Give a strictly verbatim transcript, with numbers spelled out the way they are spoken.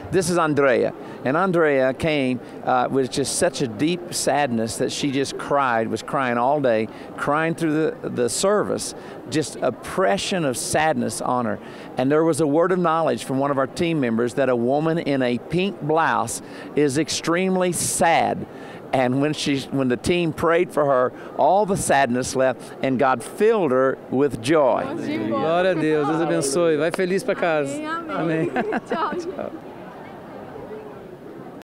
This is Andrea. And Andrea came uh, with just such a deep sadness that she just cried, was crying all day, crying through the, the service, just oppression of sadness on her. And there was a word of knowledge from one of our team members that a woman in a pink blouse is extremely sad. And when she, when the team prayed for her, all the sadness left, and God filled her with joy. Glória a Deus, Deus abençoe. Vai feliz para casa. Amém, amém. Amém. Tchau. Tchau.